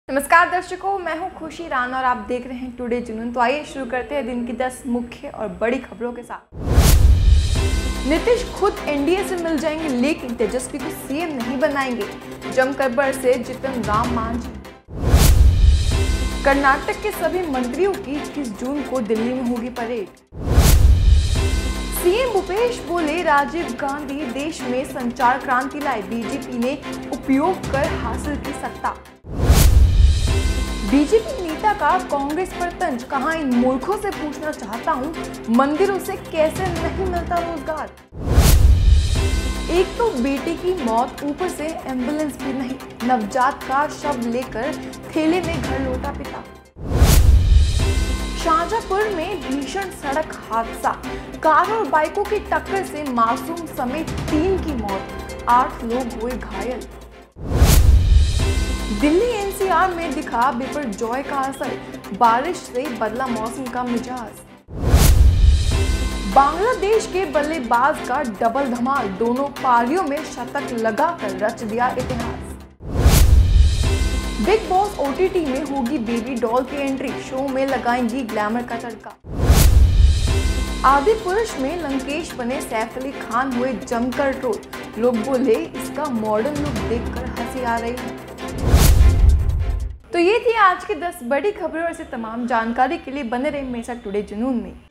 नमस्कार दर्शकों, मैं हूं खुशी राणा और आप देख रहे हैं टुडे जुनून। तो आइए शुरू करते हैं दिन की 10 मुख्य और बड़ी खबरों के साथ। नीतीश खुद एनडीए से मिल जाएंगे, लेकिन तेजस्वी को सीएम नहीं बनाएंगे, जमकर बरसे जीतन राम मांझी। कर्नाटक के सभी मंत्रियों की 21 जून को दिल्ली में होगी परेड। सीएम भूपेश बोले, राजीव गांधी देश में संचार क्रांति लाए, बीजेपी ने उपयोग कर हासिल की सत्ता। बीजेपी नेता का कांग्रेस पर तंज, कहा इन मूर्खों से पूछना चाहता हूं, मंदिरों से कैसे नहीं मिलता रोजगार। एक तो बेटे की मौत, ऊपर से एम्बुलेंस भी नहीं, नवजात का शव लेकर थैले में घर लौटा पिता। शाहजहांपुर में भीषण सड़क हादसा, कार और बाइकों की टक्कर से मासूम समेत 3 की मौत, 8 लोग हुए घायल। दिल्ली एनसीआर में दिखा बिपरजॉय का असर, बारिश से बदला मौसम का मिजाज। बांग्लादेश के बल्लेबाज का डबल धमाल, दोनों पारियों में शतक लगाकर रच दिया इतिहास। बिग बॉस ओटीटी में होगी बेबी डॉल की एंट्री, शो में लगाएंगी ग्लैमर का तड़का। आदि पुरुष में लंकेश बने सैफ अली खान हुए जमकर ट्रोल, लोग बोले इसका मॉडर्न लुक देखकर हंसी आ रही है। तो ये थी आज की 10 बड़ी खबरें और ऐसी तमाम जानकारी के लिए बने रहे मेरे साथ टुडे जुनून में।